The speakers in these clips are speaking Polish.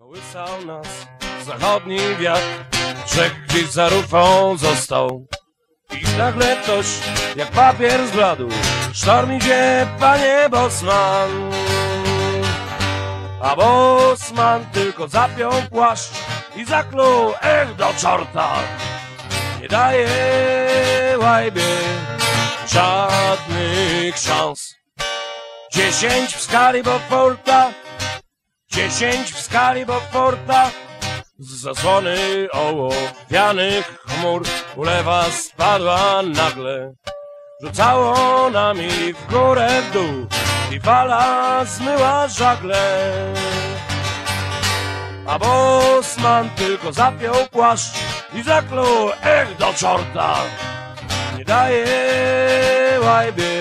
Kołysał nas zachodni wiatr, brzeg gdzieś za rufą został. I nagle ktoś jak papier zbladł. Sztorm idzie, panie Bosman. A Bosman tylko zapiął płaszcz i zakluł, do czorta. Nie daje łajbie żadnych szans. 10 w skali Beauforta, 10 w skali Beauforta. Z zasłony ołowianych chmur ulewa spadła nagle. Rzucało nami w górę, w dół i fala zmyła żagle. A Bosman tylko zapiął płaszcz i zakluł, do czorta. Nie daje łajbie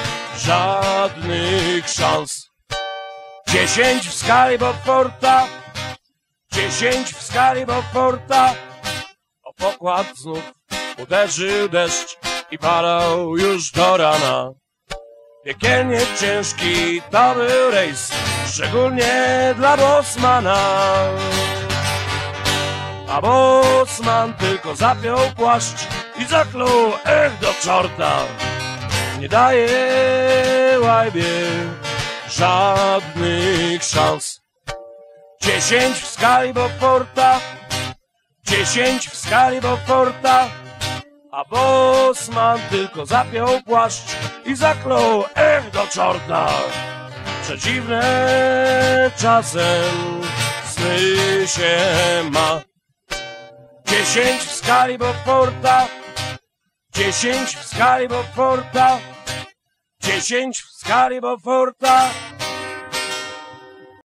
żadnych szans. 10 w skali Beauforta, 10 w skali Beauforta. O pokład znów uderzył deszcz i padał już do rana. Piekielnie ciężki to był rejs, szczególnie dla Bosmana. A Bosman tylko zapiął płaszcz i zakluł, do czorta. Nie daje łajbie żadnych szans. 10 w skali Beauforta, 10 w skali Beauforta. A Bosman tylko zapiął płaszcz i zakluł, do czorta. Przeciwne czasem sny się ma. 10 w skali Beauforta, 10 w skali Beauforta, 10 w skali Beauforta.